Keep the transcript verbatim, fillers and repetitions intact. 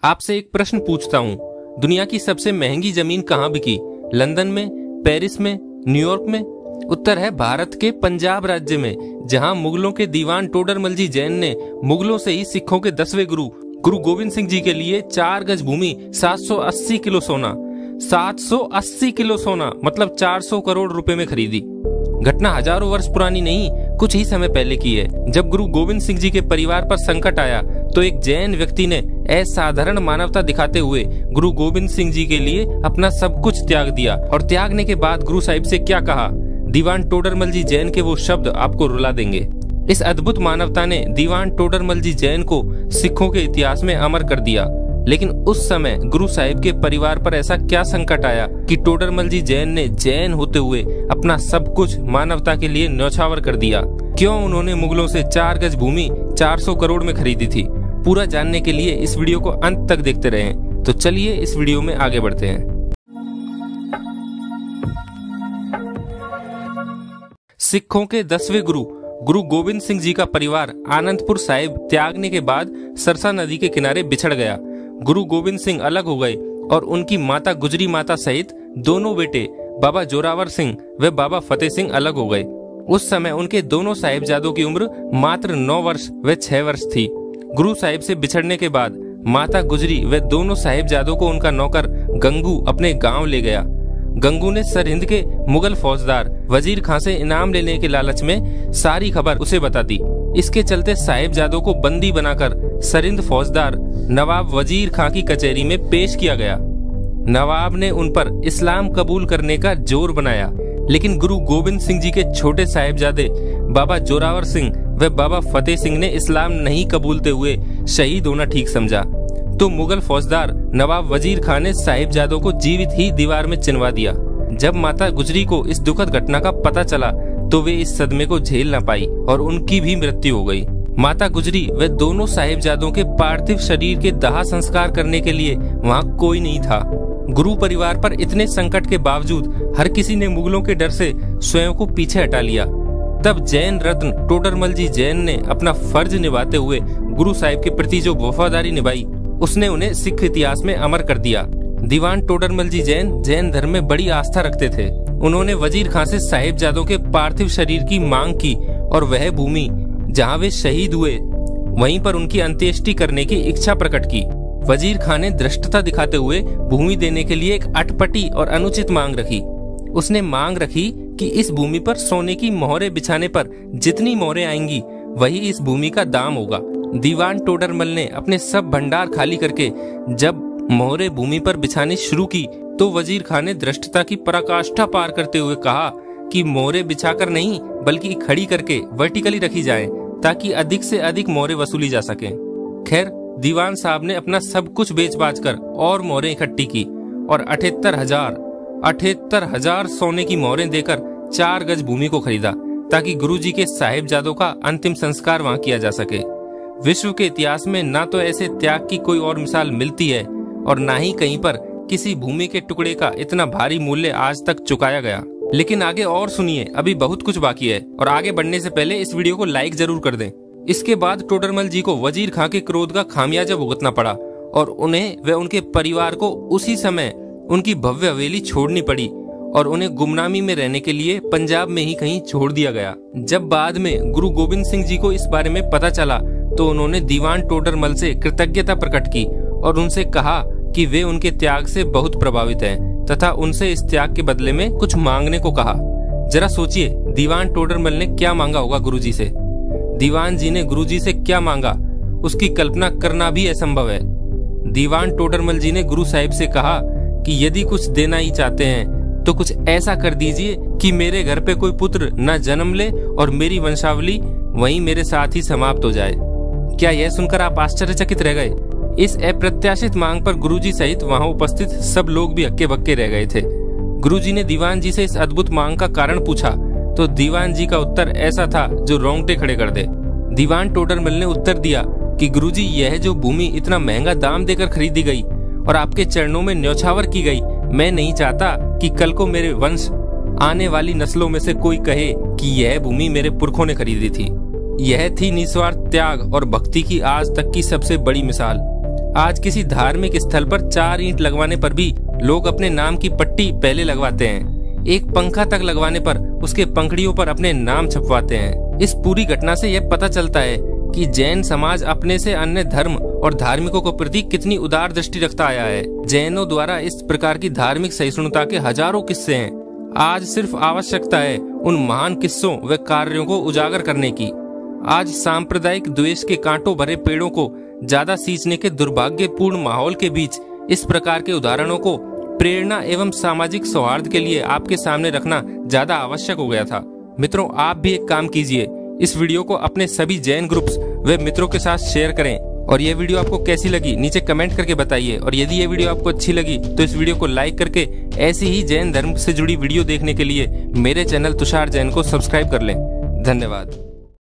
आपसे एक प्रश्न पूछता हूँ, दुनिया की सबसे महंगी जमीन कहाँ बिकी? लंदन में, पेरिस में, न्यूयॉर्क में? उत्तर है भारत के पंजाब राज्य में, जहाँ मुगलों के दीवान टोडरमल जैन ने मुगलों से ही सिखों के दसवें गुरु गुरु गोविंद सिंह जी के लिए चार गज भूमि, सात सौ अस्सी किलो सोना सात सौ अस्सी किलो सोना मतलब चार सौ करोड़ रुपए में खरीदी। घटना हजारों वर्ष पुरानी नहीं, कुछ ही समय पहले की है। जब गुरु गोविंद सिंह जी के परिवार पर संकट आया तो एक जैन व्यक्ति ने असाधारण मानवता दिखाते हुए गुरु गोविंद सिंह जी के लिए अपना सब कुछ त्याग दिया। और त्यागने के बाद गुरु साहिब से क्या कहा, दीवान टोडरमल जी जैन के वो शब्द आपको रुला देंगे। इस अद्भुत मानवता ने दीवान टोडरमल जी जैन को सिखों के इतिहास में अमर कर दिया। लेकिन उस समय गुरु साहिब के परिवार पर ऐसा क्या संकट आया कि टोडरमल जी जैन ने जैन होते हुए अपना सब कुछ मानवता के लिए न्यौछावर कर दिया? क्यों उन्होंने मुगलों से चार गज भूमि चार सौ करोड़ में खरीदी थी? पूरा जानने के लिए इस वीडियो को अंत तक देखते रहें। तो चलिए इस वीडियो में आगे बढ़ते हैं। सिखों के दसवें गुरु गुरु गोविंद सिंह जी का परिवार आनंदपुर साहिब त्यागने के बाद सरसा नदी के किनारे बिछड़ गया। गुरु गोविंद सिंह अलग हो गए और उनकी माता गुजरी माता सहित दोनों बेटे बाबा जोरावर सिंह व बाबा फतेह सिंह अलग हो गए। उस समय उनके दोनों साहिबजादों की उम्र मात्र नौ वर्ष व छह वर्ष थी। गुरु साहिब से बिछड़ने के बाद माता गुजरी व दोनों साहिबजादों को उनका नौकर गंगू अपने गांव ले गया। गंगू ने सरहिंद के मुगल फौजदार वजीर खां से इनाम लेने के लालच में सारी खबर उसे बता दी। इसके चलते साहिबजादों को बंदी बनाकर सरहिंद फौजदार नवाब वजीर खां की कचहरी में पेश किया गया। नवाब ने उन पर इस्लाम कबूल करने का जोर बनाया, लेकिन गुरु गोविंद सिंह जी के छोटे साहिबजादे बाबा जोरावर सिंह व बाबा फतेह सिंह ने इस्लाम नहीं कबूलते हुए शहीद होना ठीक समझा। तो मुगल फौजदार नवाब वजीर खां ने साहिबजादों को जीवित ही दीवार में चिनवा दिया। जब माता गुजरी को इस दुखद घटना का पता चला तो वे इस सदमे को झेल न पाई और उनकी भी मृत्यु हो गई। माता गुजरी व दोनों साहिबजादों के पार्थिव शरीर के दाह संस्कार करने के लिए वहाँ कोई नहीं था। गुरु परिवार पर इतने संकट के बावजूद हर किसी ने मुगलों के डर से स्वयं को पीछे हटा लिया। तब जैन रत्न टोडरमल जी जैन ने अपना फर्ज निभाते हुए गुरु साहिब के प्रति जो वफादारी निभाई उसने उन्हें सिख इतिहास में अमर कर दिया। दीवान टोडरमल जी जैन जैन धर्म में बड़ी आस्था रखते थे। उन्होंने वजीर खां से साहिबजादों के पार्थिव शरीर की मांग की और वह भूमि जहां वे शहीद हुए वहीं पर उनकी अंत्येष्टि करने की इच्छा प्रकट की। वजीर खां ने धृष्टता दिखाते हुए भूमि देने के लिए एक अटपटी और अनुचित मांग रखी। उसने मांग रखी कि इस भूमि पर सोने की मोहरें बिछाने पर जितनी मोहरें आएंगी वही इस भूमि का दाम होगा। दीवान टोडरमल ने अपने सब भंडार खाली करके जब मोहरे भूमि पर बिछानी शुरू की तो वजीर खान ने धृष्टता की पराकाष्ठा पार करते हुए कहा कि मोहरे बिछाकर नहीं बल्कि खड़ी करके वर्टिकली रखी जाएं ताकि अधिक से अधिक मोहरे वसूली जा सके। खैर, दीवान साहब ने अपना सब कुछ बेच बाच कर और मोहरे इकट्ठी की और अठहत्तर हजार अठहत्तर हजार सोने की मोहरें देकर चार गज भूमि को खरीदा ताकि गुरुजी के साहिबजादों का अंतिम संस्कार वहां किया जा सके। विश्व के इतिहास में ना तो ऐसे त्याग की कोई और मिसाल मिलती है और ना ही कहीं पर किसी भूमि के टुकड़े का इतना भारी मूल्य आज तक चुकाया गया। लेकिन आगे और सुनिए, अभी बहुत कुछ बाकी है और आगे बढ़ने से पहले इस वीडियो को लाइक जरूर कर दें। इसके बाद टोडरमल जी को वजीर खां के क्रोध का खामियाजा भुगतना पड़ा और उन्हें व उनके परिवार को उसी समय उनकी भव्य हवेली छोड़नी पड़ी और उन्हें गुमनामी में रहने के लिए पंजाब में ही कहीं छोड़ दिया गया। जब बाद में गुरु गोविंद सिंह जी को इस बारे में पता चला तो उन्होंने दीवान टोडरमल से कृतज्ञता प्रकट की और उनसे कहा कि वे उनके त्याग से बहुत प्रभावित हैं तथा उनसे इस त्याग के बदले में कुछ मांगने को कहा। जरा सोचिए, दीवान टोडरमल ने क्या मांगा होगा गुरुजी से। दीवान जी ने गुरुजी से क्या मांगा उसकी कल्पना करना भी असंभव है। दीवान टोडरमल जी ने गुरु साहिब से कहा कि यदि कुछ देना ही चाहते हैं तो कुछ ऐसा कर दीजिए कि मेरे घर पे कोई पुत्र न जन्म ले और मेरी वंशावली वहीं मेरे साथ ही समाप्त हो जाए। क्या यह सुनकर आप आश्चर्यचकित रह गए? इस अप्रत्याशित मांग पर गुरुजी सहित वहां उपस्थित सब लोग भी हक्के बक्के रह गए थे। गुरुजी ने दीवान जी से इस अद्भुत मांग का कारण पूछा तो दीवान जी का उत्तर ऐसा था जो रोंगटे खड़े कर दे। दीवान टोडरमल ने उत्तर दिया कि गुरुजी, यह जो भूमि इतना महंगा दाम देकर खरीदी गई और आपके चरणों में न्यौछावर की गई, मैं नहीं चाहता कि कल को मेरे वंश आने वाली नस्लों में से कोई कहे कि यह भूमि मेरे पुरखों ने खरीदी थी। यह थी निस्वार्थ त्याग और भक्ति की आज तक की सबसे बड़ी मिसाल। आज किसी धार्मिक स्थल पर चार ईंट लगवाने पर भी लोग अपने नाम की पट्टी पहले लगवाते हैं। एक पंखा तक लगवाने पर उसके पंखड़ियों पर अपने नाम छपवाते हैं। इस पूरी घटना से यह पता चलता है कि जैन समाज अपने से अन्य धर्म और धार्मिकों के प्रति कितनी उदार दृष्टि रखता आया है। जैनों द्वारा इस प्रकार की धार्मिक सहिष्णुता के हजारों किस्से हैं। आज सिर्फ आवश्यकता है उन महान किस्सों व कार्यों को उजागर करने की। आज सांप्रदायिक द्वेष के कांटों भरे पेड़ों को ज्यादा सींचने के दुर्भाग्यपूर्ण माहौल के बीच इस प्रकार के उदाहरणों को प्रेरणा एवं सामाजिक सौहार्द के लिए आपके सामने रखना ज्यादा आवश्यक हो गया था। मित्रों, आप भी एक काम कीजिए, इस वीडियो को अपने सभी जैन ग्रुप्स व मित्रों के साथ शेयर करें। और यह वीडियो आपको कैसी लगी नीचे कमेंट करके बताइए। और यदि ये वीडियो आपको अच्छी लगी तो इस वीडियो को लाइक करके ऐसी ही जैन धर्म से जुड़ी वीडियो देखने के लिए मेरे चैनल तुषार जैन को सब्सक्राइब कर लें। धन्यवाद।